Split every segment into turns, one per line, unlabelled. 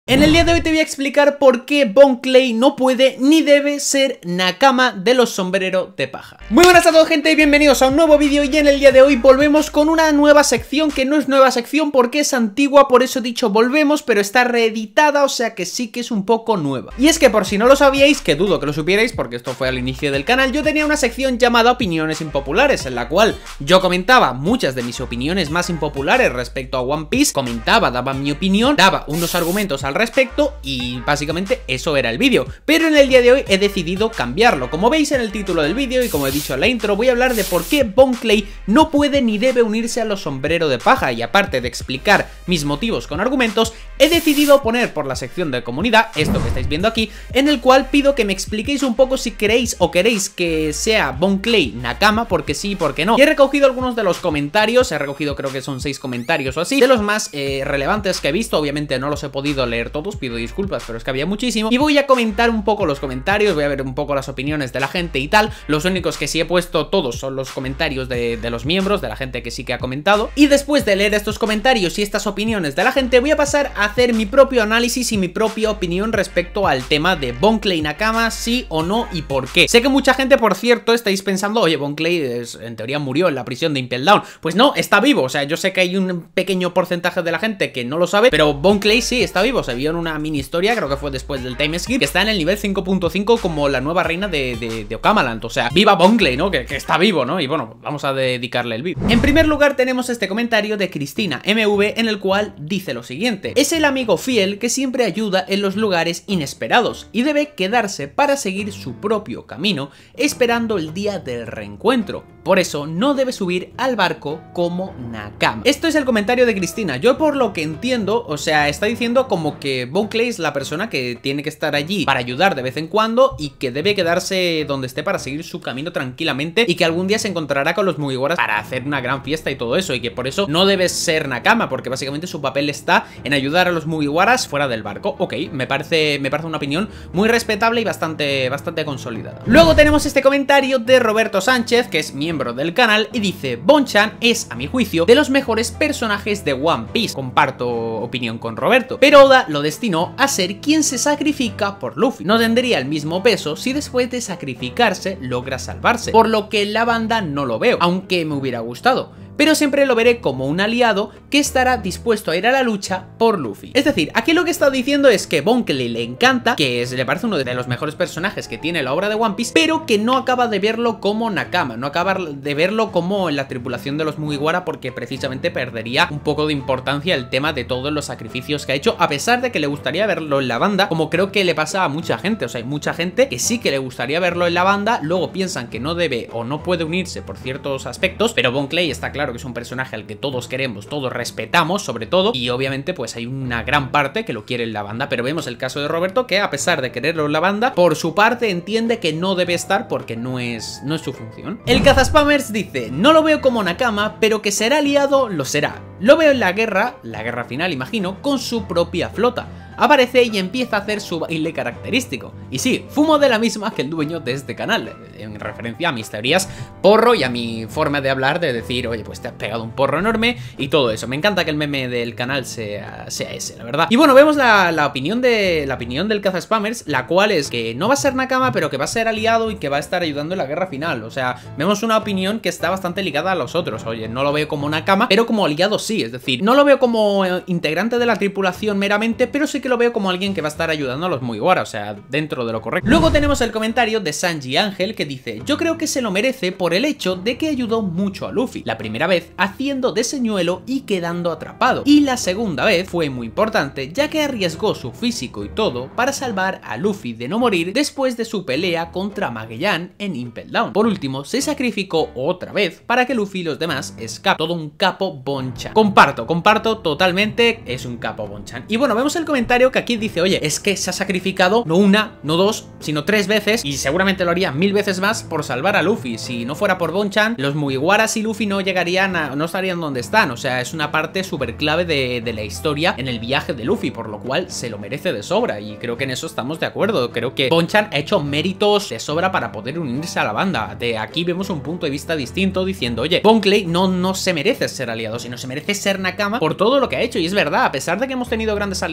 En el día de hoy te voy a explicar por qué Bon Clay no puede ni debe ser Nakama de los sombreros de paja. Muy buenas a todos, gente, y bienvenidos a un nuevo vídeo. Y en el día de hoy volvemos con una nueva sección, que no es nueva sección porque es antigua, por eso he dicho volvemos, pero está reeditada, o sea que sí que es un poco nueva. Y es que por si no lo sabíais, que dudo que lo supierais porque esto fue al inicio del canal, yo tenía una sección llamada Opiniones Impopulares, en la cual yo comentaba muchas de mis opiniones más impopulares respecto a One Piece, comentaba, daba mi opinión, daba unos argumentos al respecto y básicamente eso era el vídeo. Pero en el día de hoy he decidido cambiarlo. Como veis en el título del vídeo y como he dicho en la intro, voy a hablar de por qué Bon Clay no puede ni debe unirse a los sombreros de paja, y aparte de explicar mis motivos con argumentos, he decidido poner por la sección de comunidad esto que estáis viendo aquí, en el cual pido que me expliquéis un poco si queréis o queréis que sea Bon Clay Nakama, porque sí, porque no. Y he recogido algunos de los comentarios, he recogido creo que son 6 comentarios o así, de los más relevantes que he visto. Obviamente no los he podido leer todos, pido disculpas, pero es que había muchísimo, y voy a comentar un poco los comentarios, voy a ver un poco las opiniones de la gente y tal. Los únicos que sí he puesto todos son los comentarios de los miembros, de la gente que sí que ha comentado, y después de leer estos comentarios y estas opiniones de la gente, voy a pasar a hacer mi propio análisis y mi propia opinión respecto al tema de Bon Clay Nakama, sí o no y por qué. Sé que mucha gente, por cierto, estáis pensando, oye, Bon Clay en teoría murió en la prisión de Impel Down. Pues no, está vivo, o sea, yo sé que hay un pequeño porcentaje de la gente que no lo sabe, pero Bon Clay sí está vivo. Se vio en una mini historia, creo que fue después del time skip, que está en el nivel 5.5 como la nueva reina de Okamaland. O sea, viva Bon Clay, ¿no? Que está vivo, ¿no? Y bueno, vamos a dedicarle el vídeo. En primer lugar tenemos este comentario de Cristina MV, en el cual dice lo siguiente: es el amigo fiel que siempre ayuda en los lugares inesperados y debe quedarse para seguir su propio camino, esperando el día del reencuentro. Por eso no debe subir al barco como Nakama. Esto es el comentario de Cristina. Yo, por lo que entiendo, o sea, está diciendo como que Bon Clay es la persona que tiene que estar allí para ayudar de vez en cuando y que debe quedarse donde esté para seguir su camino tranquilamente, y que algún día se encontrará con los Mugiwaras para hacer una gran fiesta y todo eso, y que por eso no debe ser Nakama, porque básicamente su papel está en ayudar a los Mugiwaras fuera del barco. Ok, me parece una opinión muy respetable y bastante consolidada. Luego tenemos este comentario de Roberto Sánchez, que es miembro del canal, y dice: Bonchan es, a mi juicio, de los mejores personajes de One Piece. Comparto opinión con Roberto, pero Oda lo destinó a ser quien se sacrifica por Luffy. No tendría el mismo peso si después de sacrificarse logra salvarse, por lo que en la banda no lo veo, aunque me hubiera gustado, pero siempre lo veré como un aliado que estará dispuesto a ir a la lucha por Luffy. Es decir, aquí lo que está diciendo es que Bon Clay le encanta, que le parece uno de los mejores personajes que tiene la obra de One Piece, pero que no acaba de verlo como Nakama, no acaba de verlo como en la tripulación de los Mugiwara, porque precisamente perdería un poco de importancia el tema de todos los sacrificios que ha hecho, a pesar de que le gustaría verlo en la banda, como creo que le pasa a mucha gente. O sea, hay mucha gente que sí que le gustaría verlo en la banda, luego piensan que no debe o no puede unirse por ciertos aspectos, pero Bon Clay está claro que es un personaje al que todos queremos, todos respetamos sobre todo, y obviamente pues hay una gran parte que lo quiere en la banda. Pero vemos el caso de Roberto, que a pesar de quererlo en la banda, por su parte entiende que no debe estar porque no es su función. El Cazaspamers dice: no lo veo como Nakama, pero que será aliado lo será. Lo veo en la guerra final imagino, con su propia flota. Aparece y empieza a hacer su baile característico. Y sí, fumo de la misma que el dueño de este canal, en referencia a mis teorías porro y a mi forma de hablar, de decir, oye, pues te has pegado un porro enorme y todo eso. Me encanta que el meme del canal sea ese, la verdad. Y bueno, vemos la opinión del Cazaspamers, la cual es que no va a ser Nakama, pero que va a ser aliado y que va a estar ayudando en la guerra final. O sea, vemos una opinión que está bastante ligada a los otros. Oye, no lo veo como Nakama, pero como aliado sí. Es decir, no lo veo como integrante de la tripulación meramente, pero sí que lo veo como alguien que va a estar ayudando a los Mugiwara, o sea, dentro de lo correcto. Luego tenemos el comentario de Sanji Ángel, que dice: yo creo que se lo merece por el hecho de que ayudó mucho a Luffy. La primera vez haciendo de señuelo y quedando atrapado, y la segunda vez fue muy importante, ya que arriesgó su físico y todo para salvar a Luffy de no morir después de su pelea contra Magellan en Impel Down. Por último, se sacrificó otra vez para que Luffy y los demás escapen. Todo un capo Bonchan. Comparto totalmente, es un capo Bonchan. Y bueno, vemos el comentario que aquí dice: oye, es que se ha sacrificado no una, no dos, sino 3 veces, y seguramente lo haría 1000 veces más por salvar a Luffy. Si no fuera por Bonchan, los Mugiwaras y Luffy no llegarían no estarían donde están. O sea, es una parte súper clave de la historia en el viaje de Luffy, por lo cual se lo merece de sobra, y creo que en eso estamos de acuerdo. Creo que Bonchan ha hecho méritos de sobra para poder unirse a la banda. De aquí vemos un punto de vista distinto diciendo: oye, Bon Clay no se merece ser aliado, sino se merece ser Nakama por todo lo que ha hecho. Y es verdad, a pesar de que hemos tenido grandes aliados a todos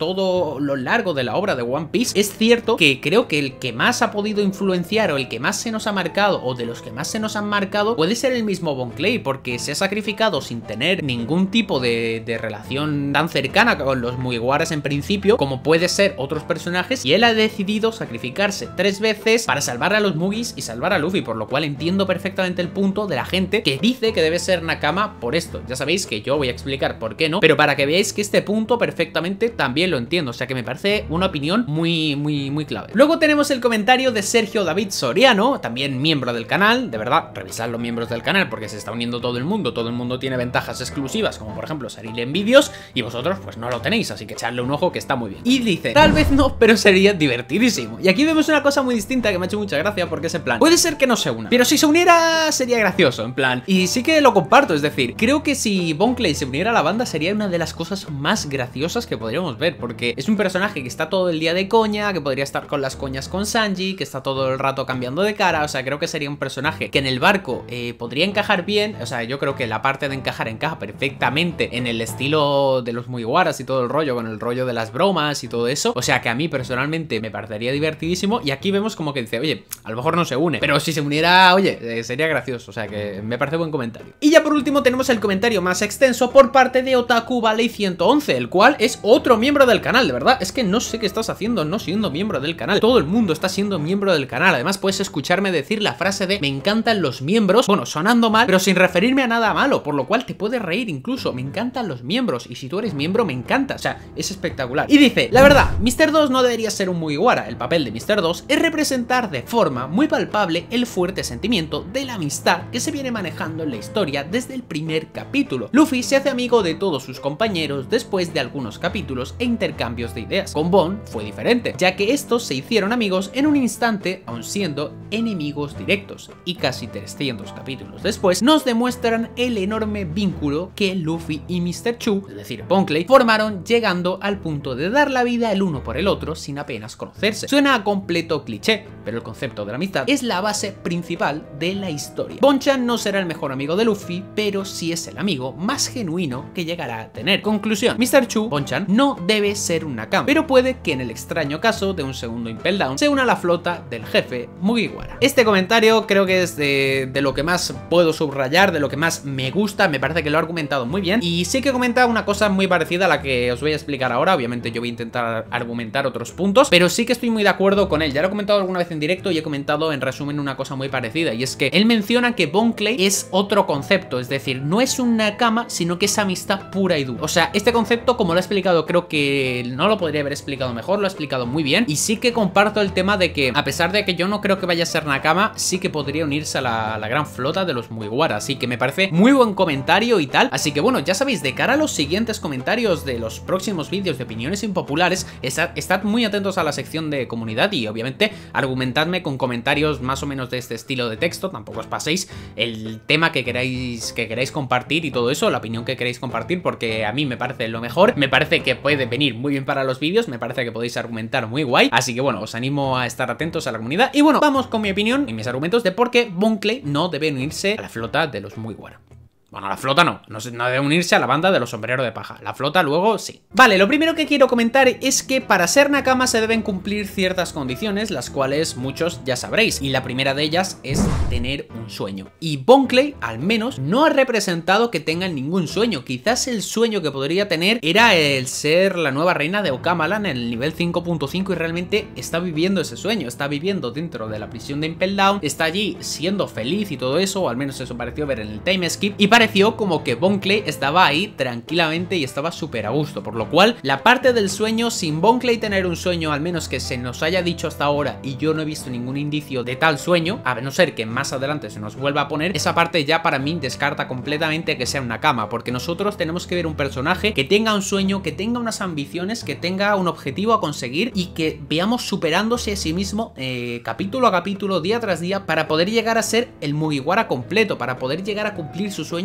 todo lo largo de la obra de One Piece, es cierto que creo que el que más ha podido influenciar o el que más se nos ha marcado o de los que más se nos han marcado puede ser el mismo Bon Clay, porque se ha sacrificado sin tener ningún tipo de relación tan cercana con los Mugiwaras en principio, como puede ser otros personajes, y él ha decidido sacrificarse 3 veces para salvar a los Mugis y salvar a Luffy, por lo cual entiendo perfectamente el punto de la gente que dice que debe ser Nakama por esto. Ya sabéis que yo voy a explicar por qué no, pero para que veáis que este punto perfectamente también lo entiendo, o sea que me parece una opinión muy clave. Luego tenemos el comentario de Sergio David Soriano, también miembro del canal. De verdad, revisad los miembros del canal porque se está uniendo todo el mundo tiene ventajas exclusivas, como por ejemplo salir en vídeos, y vosotros pues no lo tenéis, así que echadle un ojo que está muy bien. Y dice, tal vez no, pero sería divertidísimo. Y aquí vemos una cosa muy distinta que me ha hecho mucha gracia, porque es en plan, puede ser que no se una, pero si se uniera sería gracioso, en plan, y sí que lo comparto, es decir, creo que si Bon Clay se uniera a la banda sería una de las cosas más graciosas que podríamos ver, porque es un personaje que está todo el día de coña, que podría estar con las coñas con Sanji, que está todo el rato cambiando de cara, o sea, creo que sería un personaje que en el barco podría encajar bien, o sea, yo creo que la parte de encajar encaja perfectamente en el estilo de los Mugiwaras y todo el rollo, con el rollo de las bromas y todo eso, o sea, que a mí personalmente me parecería divertidísimo, y aquí vemos como que dice, oye, a lo mejor no se une, pero si se uniera, oye, sería gracioso, o sea, que me parece buen comentario. Y ya por último tenemos el comentario más extenso por parte de Otaku Valley 111, el cual es otro miembro del canal. De verdad, es que no sé qué estás haciendo no siendo miembro del canal. Todo el mundo está siendo miembro del canal. Además puedes escucharme decir la frase de me encantan los miembros, bueno, sonando mal, pero sin referirme a nada malo, por lo cual te puedes reír incluso. Me encantan los miembros, y si tú eres miembro me encanta, o sea, es espectacular. Y dice, la verdad, Mr. 2 no debería ser un Mugiwara. El papel de Mr. 2 es representar de forma muy palpable el fuerte sentimiento de la amistad que se viene manejando en la historia desde el primer capítulo. Luffy se hace amigo de todos sus compañeros después de algunos capítulos e intercambios de ideas. Con Bon fue diferente, ya que estos se hicieron amigos en un instante, aun siendo enemigos directos, y casi 300 capítulos después nos demuestran el enorme vínculo que Luffy y Mr. Chu, es decir, Bon Clay, formaron, llegando al punto de dar la vida el uno por el otro sin apenas conocerse. Suena a completo cliché, pero el concepto de la amistad es la base principal de la historia. Bonchan no será el mejor amigo de Luffy, pero sí es el amigo más genuino que llegará a tener. Conclusión, Mr. Chu, Bonchan, no debe ser un Nakama, pero puede que en el extraño caso de un segundo Impel Down se una a la flota del jefe Mugiwara. Este comentario creo que es de lo que más puedo subrayar, de lo que más me gusta, me parece que lo ha argumentado muy bien, y sí que comenta una cosa muy parecida a la que os voy a explicar ahora. Obviamente yo voy a intentar argumentar otros puntos, pero sí que estoy muy de acuerdo con él. Ya lo he comentado alguna vez en directo y he comentado en resumen una cosa muy parecida, y es que él menciona que Bon Clay es otro concepto, es decir, no es un Nakama, sino que es amistad pura y dura. O sea, este concepto, como lo he explicado, creo que no lo podría haber explicado mejor, lo ha explicado muy bien, y sí que comparto el tema de que, a pesar de que yo no creo que vaya a ser Nakama, sí que podría unirse a la gran flota de los Mugiwara, así que me parece muy buen comentario y tal. Así que bueno, ya sabéis, de cara a los siguientes comentarios de los próximos vídeos de opiniones impopulares, estad muy atentos a la sección de comunidad y obviamente argumentadme con comentarios más o menos de este estilo de texto. Tampoco os paséis el tema que queráis compartir y todo eso, la opinión que queréis compartir, porque a mí me parece lo mejor, me parece que puede venir muy bien para los vídeos, me parece que podéis argumentar muy guay, así que bueno, os animo a estar atentos a la comunidad. Y bueno, vamos con mi opinión y mis argumentos de por qué Bon Clay no debe unirse a la flota de los Mugiwara. Bueno, la flota no debe unirse a la banda de los sombreros de paja. La flota luego sí. Vale, lo primero que quiero comentar es que para ser Nakama se deben cumplir ciertas condiciones, las cuales muchos ya sabréis. Y la primera de ellas es tener un sueño. Y Bon Clay, al menos, no ha representado que tenga ningún sueño. Quizás el sueño que podría tener era el ser la nueva reina de Okamaland en el nivel 5.5 y realmente está viviendo ese sueño. Está viviendo dentro de la prisión de Impel Down, está allí siendo feliz y todo eso, o al menos eso pareció ver en el time skip, y pareció como que Bon Clay estaba ahí tranquilamente y estaba súper a gusto, por lo cual la parte del sueño, sin Bon Clay tener un sueño, al menos que se nos haya dicho hasta ahora, y yo no he visto ningún indicio de tal sueño, a no ser que más adelante se nos vuelva a poner, esa parte ya para mí descarta completamente que sea una Nakama, porque nosotros tenemos que ver un personaje que tenga un sueño, que tenga unas ambiciones, que tenga un objetivo a conseguir y que veamos superándose a sí mismo capítulo a capítulo, día tras día, para poder llegar a ser el Mugiwara completo, para poder llegar a cumplir su sueño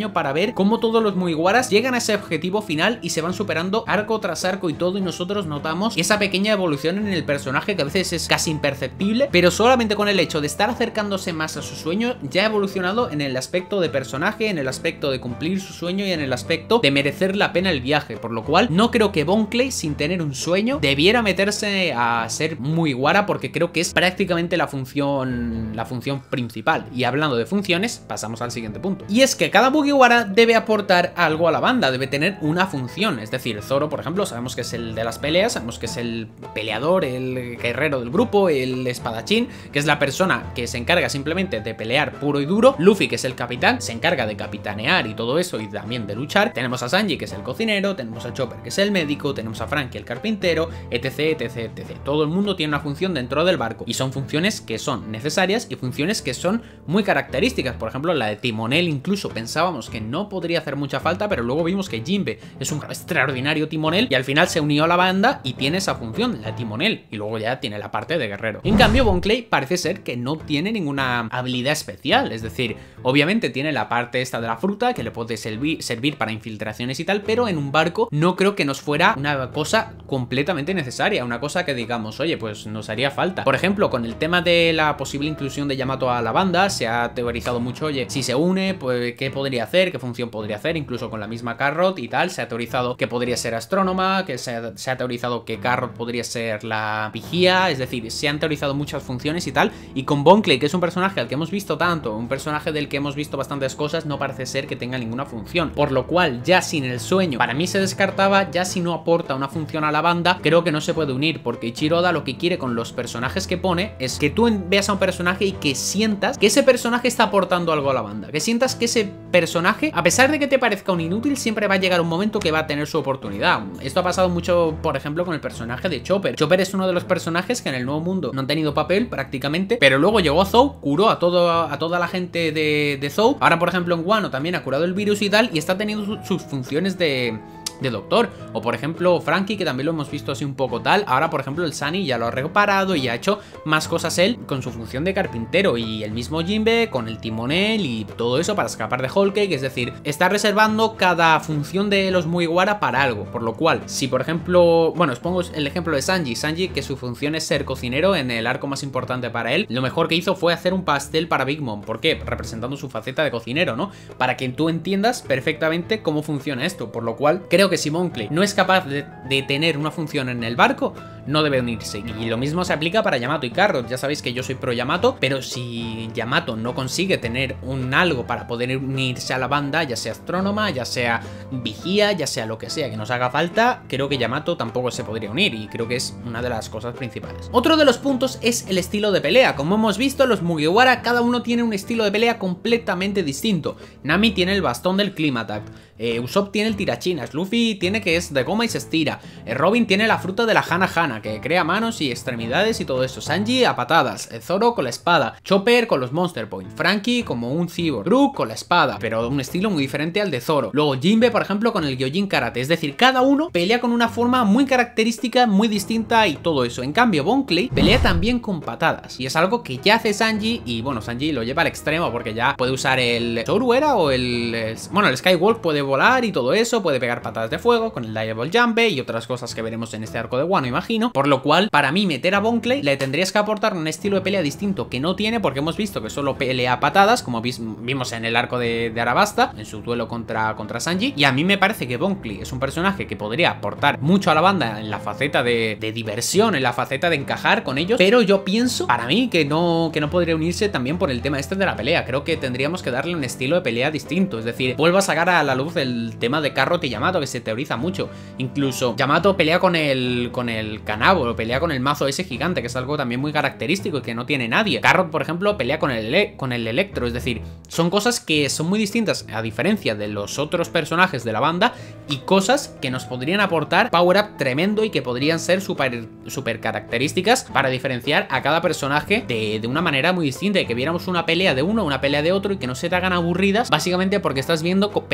sueño para ver cómo todos los Mugiwaras llegan a ese objetivo final y se van superando arco tras arco y todo, y nosotros notamos esa pequeña evolución en el personaje que a veces es casi imperceptible, pero solamente con el hecho de estar acercándose más a su sueño ya ha evolucionado en el aspecto de personaje, en el aspecto de cumplir su sueño y en el aspecto de merecer la pena el viaje, por lo cual no creo que Bon Clay, sin tener un sueño, debiera meterse a ser Mugiwara, porque creo que es prácticamente la función principal. Y hablando de funciones, pasamos al siguiente punto, y es que cada Mugiwara debe aportar algo a la banda, debe tener una función. Es decir, Zoro, por ejemplo, sabemos que es el de las peleas, sabemos que es el peleador, el guerrero del grupo, el espadachín, que es la persona que se encarga simplemente de pelear puro y duro. Luffy, que es el capitán, se encarga de capitanear y todo eso, y también de luchar. Tenemos a Sanji, que es el cocinero, tenemos a Chopper, que es el médico, tenemos a Franky, el carpintero, etc, etc, etc. Todo el mundo tiene una función dentro del barco, y son funciones que son necesarias y funciones que son muy características. Por ejemplo, la de timonel, incluso pensábamos que no podría hacer mucha falta, pero luego vimos que Jinbe es un extraordinario timonel y al final se unió a la banda y tiene esa función, la timonel, y luego ya tiene la parte de guerrero. En cambio, Bon Clay parece ser que no tiene ninguna habilidad especial, es decir, obviamente tiene la parte esta de la fruta que le puede servir para infiltraciones y tal, pero en un barco no creo que nos fuera una cosa completamente necesaria, una cosa que digamos, oye, pues nos haría falta. Por ejemplo, con el tema de la posible inclusión de Yamato a la banda, se ha teorizado mucho, oye, si se une, pues qué podría hacer, qué función podría hacer, incluso con la misma Carrot y tal. Se ha teorizado que podría ser astrónoma, que se ha teorizado que Carrot podría ser la vigía, es decir, se han teorizado muchas funciones y tal, y con Bon Clay, que es un personaje al que hemos visto tanto, un personaje del que hemos visto bastantes cosas, no parece ser que tenga ninguna función, por lo cual ya sin el sueño para mí se descartaba. Ya si no aporta una función a la banda, creo que no se puede unir, porque Ichiro Oda lo que quiere con los personajes que pone es que tú veas a un personaje y que sientas que ese personaje está aportando algo a la banda, que sientas que ese personaje, a pesar de que te parezca un inútil, siempre va a llegar un momento que va a tener su oportunidad. Esto ha pasado mucho, por ejemplo, con el personaje de Chopper. Chopper es uno de los personajes que en el Nuevo Mundo no han tenido papel prácticamente, pero luego llegó Zou, curó a toda la gente de Zou. Ahora, por ejemplo, en Wano también ha curado el virus y tal, y está teniendo sus funciones de doctor. O por ejemplo Franky, que también lo hemos visto así un poco tal. Ahora por ejemplo el Sunny ya lo ha reparado y ha hecho más cosas él con su función de carpintero, y el mismo Jinbe con el timonel y todo eso para escapar de Whole Cake. Es decir, está reservando cada función de los Mugiwara para algo, por lo cual si por ejemplo, bueno, os pongo el ejemplo de Sanji, que su función es ser cocinero en el arco más importante para él, lo mejor que hizo fue hacer un pastel para Big Mom. ¿Por qué? Representando su faceta de cocinero, ¿no? Para que tú entiendas perfectamente cómo funciona esto, por lo cual creo que si Bon Clay no es capaz de tener una función en el barco, no debe unirse. Y lo mismo se aplica para Yamato y Carrot. Ya sabéis que yo soy pro Yamato, pero si Yamato no consigue tener un algo para poder unirse a la banda, ya sea astrónoma, ya sea vigía, ya sea lo que sea que nos haga falta, creo que Yamato tampoco se podría unir, y creo que es una de las cosas principales. Otro de los puntos es el estilo de pelea. Como hemos visto, los Mugiwara cada uno tiene un estilo de pelea completamente distinto. Nami tiene el bastón del Climattack, Usopp tiene el tirachinas, Luffy tiene que es de goma y se estira, Robin tiene la fruta de la Hana Hana, que crea manos y extremidades y todo eso, Sanji a patadas, Zoro con la espada, Chopper con los Monster Point, Franky como un cyborg, Brook con la espada, pero de un estilo muy diferente al de Zoro. Luego Jinbe, por ejemplo, con el Gyojin Karate. Es decir, cada uno pelea con una forma muy característica, muy distinta y todo eso. En cambio, Bon Clay pelea también con patadas, y es algo que ya hace Sanji, y bueno, Sanji lo lleva al extremo porque ya puede usar el Zoru era o bueno, el Skywalk, puede volar y todo eso, puede pegar patadas de fuego con el Diable Jump y otras cosas que veremos en este arco de Wano, imagino. Por lo cual, para mí, meter a Bon Clay le tendrías que aportar un estilo de pelea distinto que no tiene, porque hemos visto que solo pelea patadas, como vimos en el arco de Arabasta, en su duelo contra Sanji. Y a mí me parece que Bon Clay es un personaje que podría aportar mucho a la banda en la faceta de diversión, en la faceta de encajar con ellos, pero yo pienso, para mí, que no podría unirse también por el tema este de la pelea. Creo que tendríamos que darle un estilo de pelea distinto. Es decir, vuelvo a sacar a la luz el tema de Carrot y Yamato, que se teoriza mucho. Incluso Yamato pelea con el Kanabo, o pelea con el mazo ese gigante, que es algo también muy característico y que no tiene nadie. Carrot, por ejemplo, pelea con el Electro. Es decir, son cosas que son muy distintas a diferencia de los otros personajes de la banda, y cosas que nos podrían aportar power up tremendo y que podrían ser super características para diferenciar a cada personaje de una manera muy distinta, y que viéramos una pelea de uno, una pelea de otro, y que no se te hagan aburridas, básicamente porque estás viendo peleas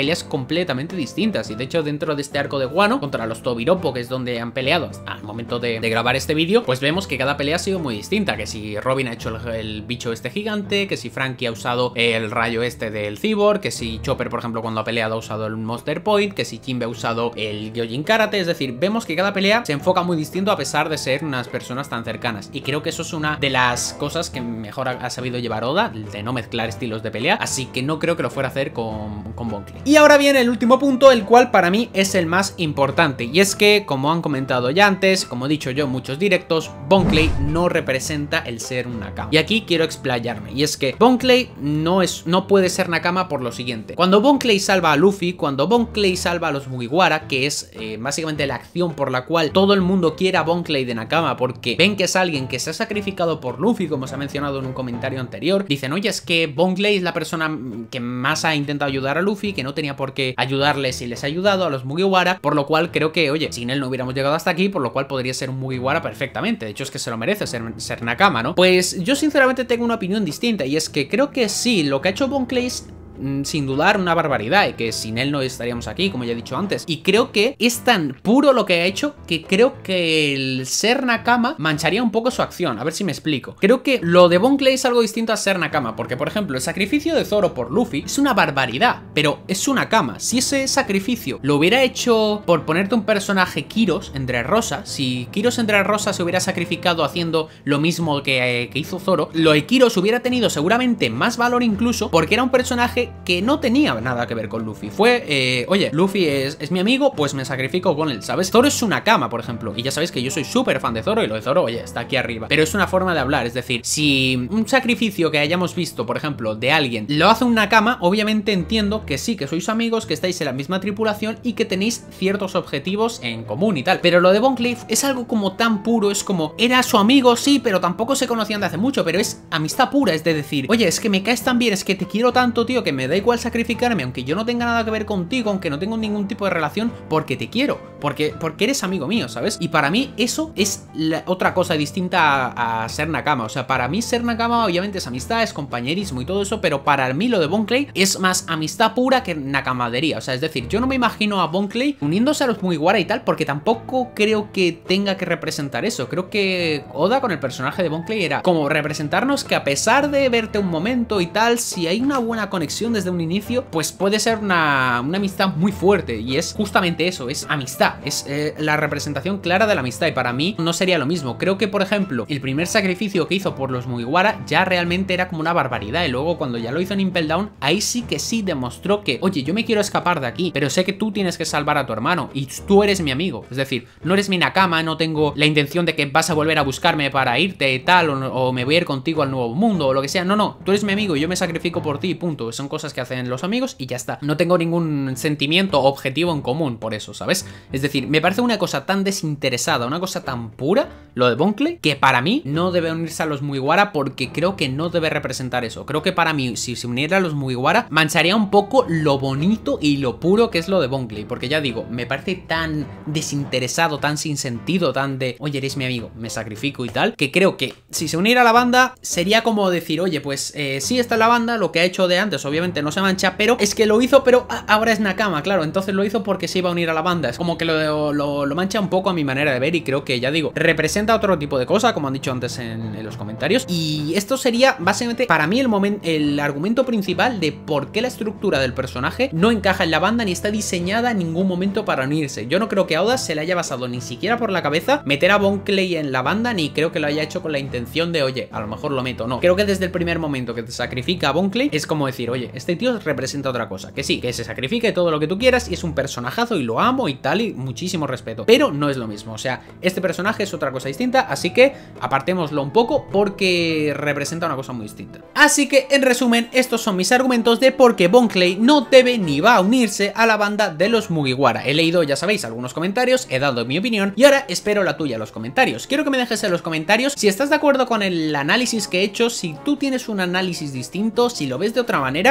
completamente distintas. Y de hecho dentro de este arco de Wano contra los Tobiropo, que es donde han peleado al momento de grabar este vídeo, pues vemos que cada pelea ha sido muy distinta. Que si Robin ha hecho el bicho este gigante, que si Franky ha usado el rayo este del Cyborg, que si Chopper, por ejemplo, cuando ha peleado ha usado el Monster Point, que si Jinbe ha usado el Gyojin Karate. Es decir, vemos que cada pelea se enfoca muy distinto a pesar de ser unas personas tan cercanas. Y creo que eso es una de las cosas que mejor ha sabido llevar Oda, de no mezclar estilos de pelea. Así que no creo que lo fuera a hacer con Bon Clay. Y ahora viene el último punto, el cual para mí es el más importante. Y es que, como han comentado ya antes, como he dicho yo en muchos directos, Bon Clay no representa el ser un Nakama. Y aquí quiero explayarme. Y es que Bon Clay no puede ser Nakama por lo siguiente. Cuando Bon Clay salva a Luffy, cuando Bon Clay salva a los Mugiwara, que es básicamente la acción por la cual todo el mundo quiere a Bon Clay de Nakama, porque ven que es alguien que se ha sacrificado por Luffy, como se ha mencionado en un comentario anterior. Dicen, oye, es que Bon Clay es la persona que más ha intentado ayudar a Luffy, que no tenía por qué ayudarles si les ha ayudado a los Mugiwara, por lo cual creo que, oye, sin él no hubiéramos llegado hasta aquí, por lo cual podría ser un Mugiwara perfectamente. De hecho, es que se lo merece ser Nakama, ¿no? Pues yo sinceramente tengo una opinión distinta, y es que creo que sí, lo que ha hecho Bon Clay es sin dudar una barbaridad, y que sin él no estaríamos aquí, como ya he dicho antes. Y creo que es tan puro lo que ha hecho que creo que el ser Nakama mancharía un poco su acción. A ver si me explico. Creo que lo de Bon Clay es algo distinto a ser Nakama, porque por ejemplo el sacrificio de Zoro por Luffy es una barbaridad, pero es una Nakama. Si ese sacrificio lo hubiera hecho por ponerte un personaje Kiros en Dressrosa, si Kiros en Dressrosa se hubiera sacrificado haciendo lo mismo que hizo Zoro, lo de Kiros hubiera tenido seguramente más valor, incluso porque era un personaje que no tenía nada que ver con Luffy. Fue, oye, Luffy es mi amigo, pues me sacrifico con él, ¿sabes? Zoro es una Nakama, por ejemplo, y ya sabéis que yo soy súper fan de Zoro, y lo de Zoro, oye, está aquí arriba. Pero es una forma de hablar, es decir, si un sacrificio que hayamos visto, por ejemplo, de alguien, lo hace un Nakama, obviamente entiendo que sí, que sois amigos, que estáis en la misma tripulación y que tenéis ciertos objetivos en común y tal. Pero lo de Bon Clay es algo como tan puro, es como, era su amigo, sí, pero tampoco se conocían de hace mucho, pero es amistad pura, es de decir, oye, es que me caes tan bien, es que te quiero tanto, tío, que me da igual sacrificarme, aunque yo no tenga nada que ver contigo, aunque no tengo ningún tipo de relación, porque te quiero, porque eres amigo mío, ¿sabes? Y para mí eso es otra cosa distinta a ser Nakama. O sea, para mí ser Nakama obviamente es amistad, es compañerismo y todo eso, pero para mí lo de Bon Clay es más amistad pura que nakamadería. O sea, es decir, yo no me imagino a Bon Clay uniéndose a los Mugiwara y tal, porque tampoco creo que tenga que representar eso. Creo que Oda con el personaje de Bon Clay era como representarnos que a pesar de verte un momento y tal, si hay una buena conexión desde un inicio, pues puede ser una amistad muy fuerte, y es justamente eso, es amistad, es la representación clara de la amistad. Y para mí no sería lo mismo. Creo que, por ejemplo, el primer sacrificio que hizo por los Mugiwara ya realmente era como una barbaridad, y luego cuando ya lo hizo en Impel Down, ahí sí que sí demostró que, oye, yo me quiero escapar de aquí, pero sé que tú tienes que salvar a tu hermano, y tú eres mi amigo, es decir, no eres mi Nakama, no tengo la intención de que vas a volver a buscarme para irte y tal, o me voy a ir contigo al nuevo mundo, o lo que sea. No, tú eres mi amigo y yo me sacrifico por ti, punto. Son cosas que hacen los amigos y ya está. No tengo ningún sentimiento o objetivo en común por eso, ¿sabes? Es decir, me parece una cosa tan desinteresada, una cosa tan pura, lo de Bon Clay, que para mí no debe unirse a los Mugiwara, porque creo que no debe representar eso. Creo que para mí, si se uniera a los Mugiwara, mancharía un poco lo bonito y lo puro que es lo de Bon Clay, porque ya digo, me parece tan desinteresado, tan sin sentido, tan de, oye, eres mi amigo, me sacrifico y tal, que creo que si se uniera a la banda sería como decir, oye, pues sí, está en la banda, lo que ha hecho de antes obviamente no se mancha, pero es que lo hizo, pero ahora es Nakama, claro, entonces lo hizo porque se iba a unir a la banda. Es como que lo mancha un poco a mi manera de ver, y creo que, ya digo, representa otro tipo de cosa, como han dicho antes en los comentarios. Y esto sería básicamente para mí el argumento principal de por qué la estructura del personaje no encaja en la banda, ni está diseñada en ningún momento para unirse. Yo no creo que a Oda se le haya basado ni siquiera por la cabeza meter a Bon Clay en la banda, ni creo que lo haya hecho con la intención de, oye, a lo mejor lo meto. No, creo que desde el primer momento que te sacrifica a Bon Clay es como decir, oye, este tío representa otra cosa, que sí, que se sacrifique todo lo que tú quieras, y es un personajazo y lo amo y tal, y muchísimo respeto, pero no es lo mismo. O sea, este personaje es otra cosa distinta, así que apartémoslo un poco porque representa una cosa muy distinta. Así que, en resumen, estos son mis argumentos de por qué Bon Clay no debe ni va a unirse a la banda de los Mugiwara. He leído, ya sabéis, algunos comentarios, he dado mi opinión, y ahora espero la tuya en los comentarios. Quiero que me dejes en los comentarios si estás de acuerdo con el análisis que he hecho, si tú tienes un análisis distinto, si lo ves de otra manera,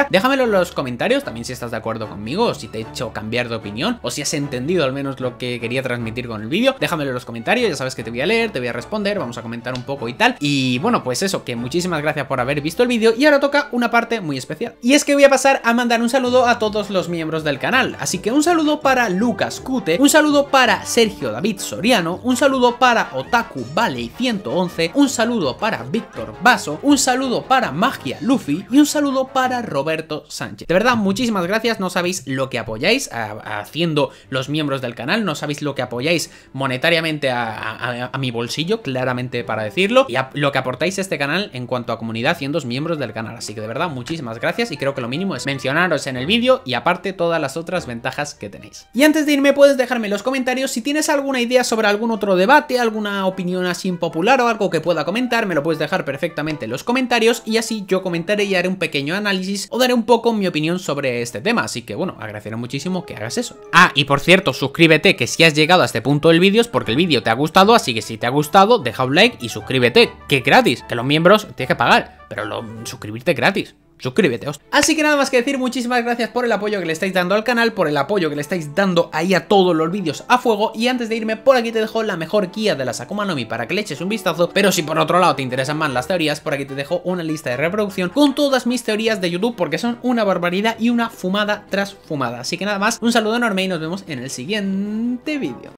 Déjamelo en los comentarios, también si estás de acuerdo conmigo, o si te he hecho cambiar de opinión, o si has entendido al menos lo que quería transmitir con el vídeo. Déjamelo en los comentarios, ya sabes que te voy a leer, te voy a responder, vamos a comentar un poco y tal. Y bueno, pues eso, que muchísimas gracias por haber visto el vídeo, y ahora toca una parte muy especial. Y es que voy a pasar a mandar un saludo a todos los miembros del canal, así que un saludo para Lucas Cute, un saludo para Sergio David Soriano, un saludo para Otaku Valley 111, un saludo para Víctor Vaso, un saludo para Magia Luffy y un saludo para Roberto Sánchez. De verdad, muchísimas gracias, no sabéis lo que apoyáis haciendo los miembros del canal, no sabéis lo que apoyáis monetariamente a mi bolsillo, claramente para decirlo, y a lo que aportáis a este canal en cuanto a comunidad siendo miembros del canal, así que de verdad, muchísimas gracias, y creo que lo mínimo es mencionaros en el vídeo y aparte todas las otras ventajas que tenéis. Y antes de irme puedes dejarme en los comentarios si tienes alguna idea sobre algún otro debate, alguna opinión así impopular o algo que pueda comentar, me lo puedes dejar perfectamente en los comentarios y así yo comentaré y haré un pequeño análisis o daré un poco mi opinión sobre este tema, así que bueno, agradeceré muchísimo que hagas eso. Ah, y por cierto, suscríbete, que si has llegado a este punto del vídeo es porque el vídeo te ha gustado, así que si te ha gustado, deja un like y suscríbete, que es gratis, que los miembros tienes que pagar, pero suscribirte es gratis. Suscríbete. Así que nada más que decir, muchísimas gracias por el apoyo que le estáis dando al canal, por el apoyo que le estáis dando ahí a todos los vídeos a fuego, y antes de irme por aquí te dejo la mejor guía de las Akuma no Mi para que le eches un vistazo, pero si por otro lado te interesan más las teorías, por aquí te dejo una lista de reproducción con todas mis teorías de YouTube porque son una barbaridad y una fumada tras fumada. Así que nada más, un saludo enorme y nos vemos en el siguiente vídeo.